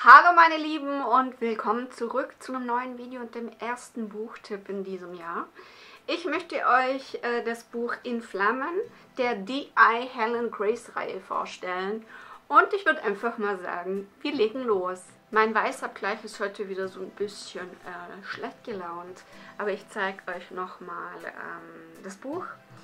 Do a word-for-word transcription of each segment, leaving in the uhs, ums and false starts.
Hallo meine Lieben und willkommen zurück zu einem neuen Video und dem ersten Buchtipp in diesem Jahr. Ich möchte euch äh, das Buch In Flammen der D I Helen Grace Reihe vorstellen und ich würde einfach mal sagen, wir legen los. Mein Weißabgleich ist heute wieder so ein bisschen äh, schlecht gelaunt, aber ich zeige euch nochmal ähm, das Buch.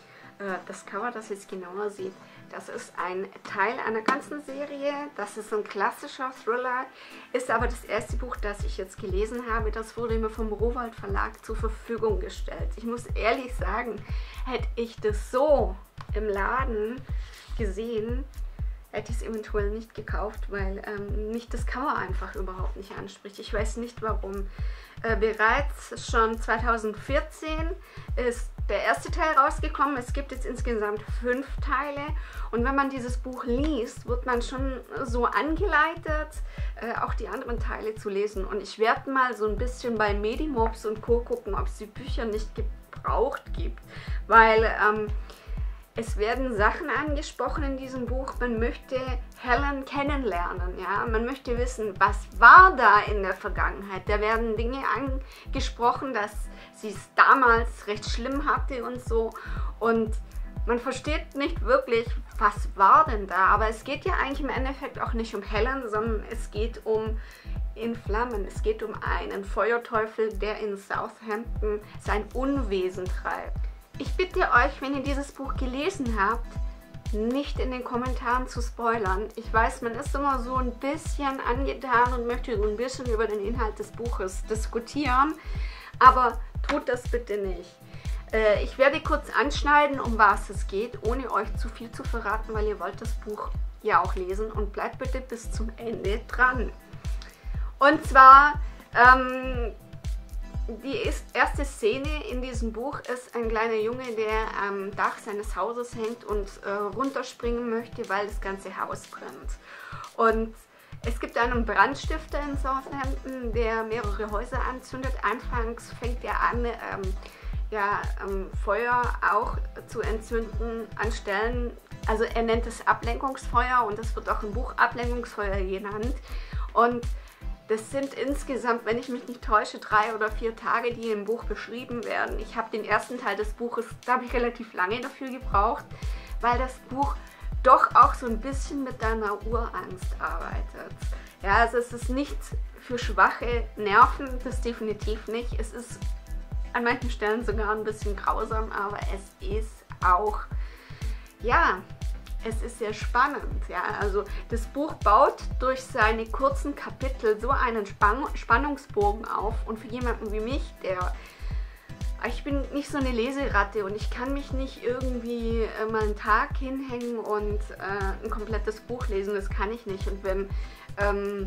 Das Cover, das ihr jetzt genauer seht, das ist ein Teil einer ganzen Serie. Das ist ein klassischer Thriller, ist aber das erste Buch, das ich jetzt gelesen habe. Das wurde mir vom Rowohlt Verlag zur Verfügung gestellt. Ich muss ehrlich sagen, hätte ich das so im Laden gesehen, hätte ich es eventuell nicht gekauft, weil ähm, mich das Cover einfach überhaupt nicht anspricht. Ich weiß nicht warum. Äh, bereits schon zweitausendvierzehn ist der erste Teil rausgekommen. Es gibt jetzt insgesamt fünf Teile und wenn man dieses Buch liest, wird man schon so angeleitet, äh, auch die anderen Teile zu lesen. Und ich werde mal so ein bisschen bei Medimobs und Co. gucken, ob es die Bücher nicht gebraucht gibt, weil ähm, es werden Sachen angesprochen in diesem Buch. Man möchte Helen kennenlernen, ja. Man möchte wissen, was war da in der Vergangenheit. Da werden Dinge angesprochen, dass sie es damals recht schlimm hatte und so. Und man versteht nicht wirklich, was war denn da. Aber es geht ja eigentlich im Endeffekt auch nicht um Helen, sondern es geht um In Flammen. Es geht um einen Feuerteufel, der in Southampton sein Unwesen treibt. Ich bitte euch, wenn ihr dieses Buch gelesen habt, nicht in den Kommentaren zu spoilern. Ich weiß, man ist immer so ein bisschen angetan und möchte so ein bisschen über den Inhalt des Buches diskutieren, aber tut das bitte nicht. Äh, ich werde kurz anschneiden, um was es geht, ohne euch zu viel zu verraten, weil ihr wollt das Buch ja auch lesen und bleibt bitte bis zum Ende dran. Und zwar ähm, die erste Szene in diesem Buch ist ein kleiner Junge, der am Dach seines Hauses hängt und äh, runterspringen möchte, weil das ganze Haus brennt. Und es gibt einen Brandstifter in Southampton, der mehrere Häuser anzündet. Anfangs fängt er an, ähm, ja, ähm, Feuer auch zu entzünden an Stellen. Also er nennt es Ablenkungsfeuer und das wird auch im Buch Ablenkungsfeuer genannt. Und das sind insgesamt, wenn ich mich nicht täusche, drei oder vier Tage, die im Buch beschrieben werden. Ich habe den ersten Teil des Buches, da habe ich relativ lange dafür gebraucht, weil das Buch doch auch so ein bisschen mit deiner Urangst arbeitet. Ja, also es ist nichts für schwache Nerven, das definitiv nicht. Es ist an manchen Stellen sogar ein bisschen grausam, aber es ist auch, ja, es ist sehr spannend, ja, also das Buch baut durch seine kurzen Kapitel so einen Spann Spannungsbogen auf und für jemanden wie mich, der, ich bin nicht so eine Leseratte und ich kann mich nicht irgendwie äh, mal einen Tag hinhängen und äh, ein komplettes Buch lesen, das kann ich nicht. Und wenn ähm,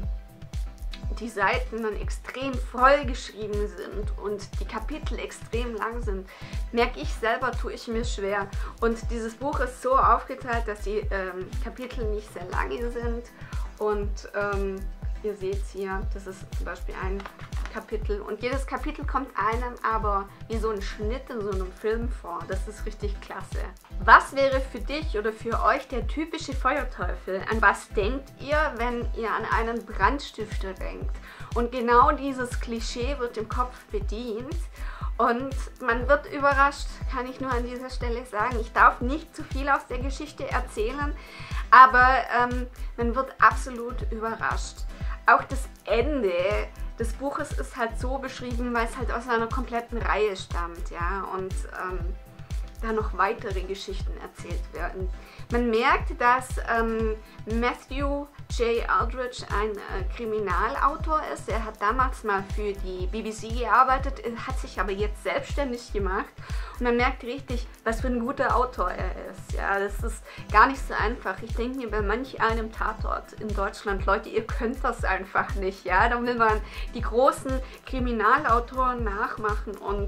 die Seiten dann extrem voll geschrieben sind und die Kapitel extrem lang sind, merke ich selber, tue ich mir schwer. Und dieses Buch ist so aufgeteilt, dass die ähm, Kapitel nicht sehr lange sind. Und ähm, ihr seht hier, das ist zum Beispiel ein Kapitel. Und jedes Kapitel kommt einem aber wie so ein Schnitt in so einem Film vor. Das ist richtig klasse. Was wäre für dich oder für euch der typische Feuerteufel? An was denkt ihr, wenn ihr an einen Brandstifter denkt? Und genau dieses Klischee wird im Kopf bedient. Und man wird überrascht, kann ich nur an dieser Stelle sagen. Ich darf nicht zu viel aus der Geschichte erzählen, aber ähm, man wird absolut überrascht. Auch das Ende des Buches ist halt so beschrieben, weil es halt aus einer kompletten Reihe stammt, ja, und ähm, da noch weitere Geschichten erzählt werden. Man merkt, dass ähm, Matthew J. Aldrich ein äh, Kriminalautor ist. Er hat damals mal für die B B C gearbeitet, hat sich aber jetzt selbstständig gemacht. Und man merkt richtig, was für ein guter Autor er ist. Ja, das ist gar nicht so einfach. Ich denke mir bei manch einem Tatort in Deutschland, Leute, ihr könnt das einfach nicht. Ja, da will man die großen Kriminalautoren nachmachen und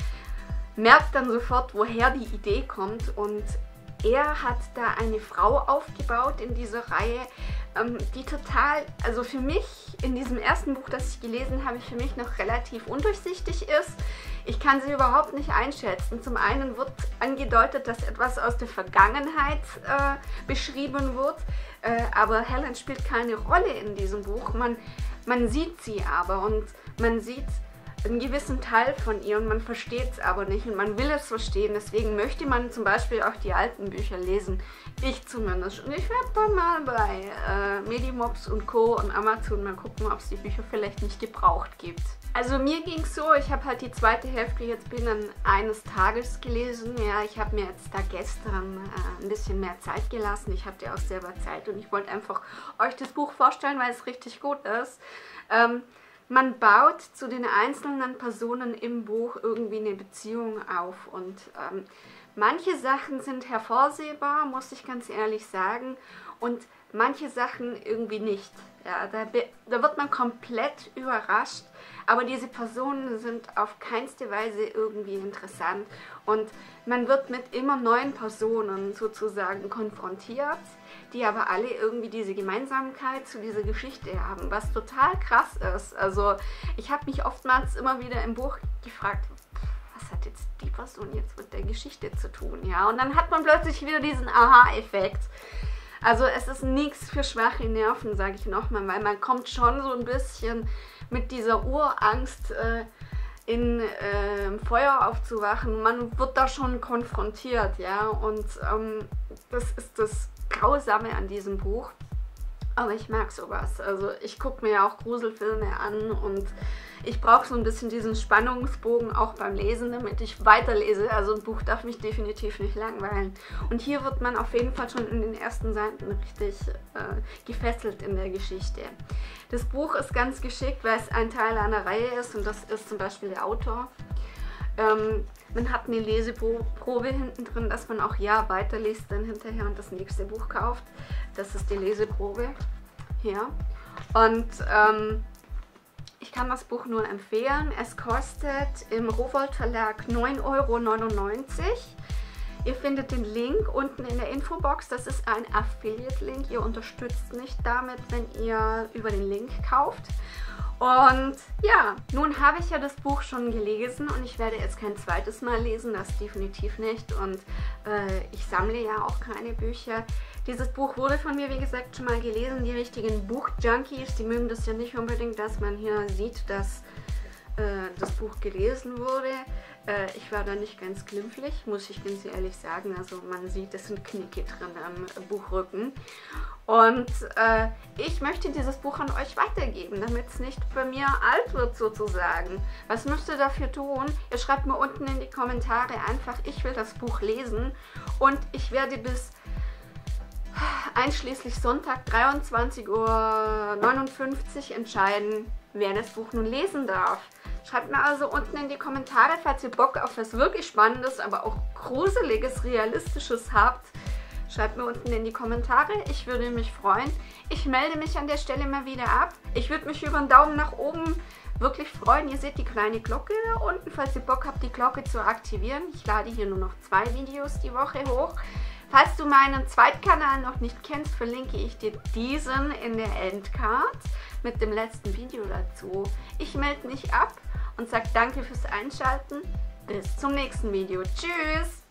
merkt dann sofort, woher die Idee kommt. Und er hat da eine Frau aufgebaut in dieser Reihe, ähm, die total, also für mich in diesem ersten Buch, das ich gelesen habe, für mich noch relativ undurchsichtig ist. Ich kann sie überhaupt nicht einschätzen. Zum einen wird angedeutet, dass etwas aus der Vergangenheit äh, beschrieben wird, äh, aber Helen spielt keine Rolle in diesem Buch. Man man sieht sie aber und man sieht einen gewissen Teil von ihr und man versteht es aber nicht und man will es verstehen. Deswegen möchte man zum Beispiel auch die alten Bücher lesen. Ich zumindest. Und ich werde dann mal bei äh, Medimobs und Co. und Amazon mal gucken, ob es die Bücher vielleicht nicht gebraucht gibt. Also mir ging es so, ich habe halt die zweite Hälfte jetzt binnen eines Tages gelesen. Ja, ich habe mir jetzt da gestern äh, ein bisschen mehr Zeit gelassen. Ich hatte auch selber Zeit und ich wollte einfach euch das Buch vorstellen, weil es richtig gut ist. Ähm, Man baut zu den einzelnen Personen im Buch irgendwie eine Beziehung auf und ähm, manche Sachen sind hervorsehbar, muss ich ganz ehrlich sagen, und manche Sachen irgendwie nicht. Ja, da, da wird man komplett überrascht, aber diese Personen sind auf keinste Weise irgendwie interessant und man wird mit immer neuen Personen sozusagen konfrontiert, die aber alle irgendwie diese Gemeinsamkeit zu dieser Geschichte haben, was total krass ist. Also ich habe mich oftmals immer wieder im Buch gefragt, was hat jetzt die Person jetzt mit der Geschichte zu tun? Ja, und dann hat man plötzlich wieder diesen Aha-Effekt. Also es ist nichts für schwache Nerven, sage ich nochmal, weil man kommt schon so ein bisschen mit dieser Urangst äh, in äh, Feuer aufzuwachen. Man wird da schon konfrontiert, ja, und ähm, das ist das Grausame an diesem Buch. Aber ich mag sowas. Also ich gucke mir ja auch Gruselfilme an und ich brauche so ein bisschen diesen Spannungsbogen auch beim Lesen, damit ich weiterlese. Also ein Buch darf mich definitiv nicht langweilen. Und hier wird man auf jeden Fall schon in den ersten Seiten richtig äh, gefesselt in der Geschichte. Das Buch ist ganz geschickt, weil es ein Teil einer Reihe ist und das ist zum Beispiel der Autor. Ähm, man hat eine Leseprobe hinten drin, dass man auch ja weiterliest dann hinterher und das nächste Buch kauft. Das ist die Leseprobe hier. Und ähm, ich kann das Buch nur empfehlen. Es kostet im Rowohlt Verlag neun Euro neunundneunzig. Ihr findet den Link unten in der Infobox. Das ist ein Affiliate-Link. Ihr unterstützt mich damit, wenn ihr über den Link kauft. Und ja, nun habe ich ja das Buch schon gelesen und ich werde jetzt kein zweites Mal lesen, das definitiv nicht. Und äh, ich sammle ja auch keine Bücher. Dieses Buch wurde von mir, wie gesagt, schon mal gelesen. Die richtigen Buchjunkies, die mögen das ja nicht unbedingt, dass man hier sieht, dass äh, das Buch gelesen wurde. Äh, ich war da nicht ganz glimpflich, muss ich ganz ehrlich sagen. Also man sieht, es sind Knicke drin am Buchrücken. Und äh, ich möchte dieses Buch an euch weitergeben, damit es nicht bei mir alt wird sozusagen. Was müsst ihr dafür tun? Ihr schreibt mir unten in die Kommentare einfach, ich will das Buch lesen und ich werde bis einschließlich Sonntag dreiundzwanzig Uhr neunundfünfzig entscheiden, wer das Buch nun lesen darf. Schreibt mir also unten in die Kommentare, falls ihr Bock auf was wirklich Spannendes, aber auch Gruseliges, Realistisches habt. Schreibt mir unten in die Kommentare, ich würde mich freuen. Ich melde mich an der Stelle mal wieder ab. Ich würde mich über einen Daumen nach oben wirklich freuen. Ihr seht die kleine Glocke da unten, falls ihr Bock habt, die Glocke zu aktivieren. Ich lade hier nur noch zwei Videos die Woche hoch. Falls du meinen Zweitkanal noch nicht kennst, verlinke ich dir diesen in der Endcard mit dem letzten Video dazu. Ich melde mich ab und sage danke fürs Einschalten. Bis zum nächsten Video. Tschüss!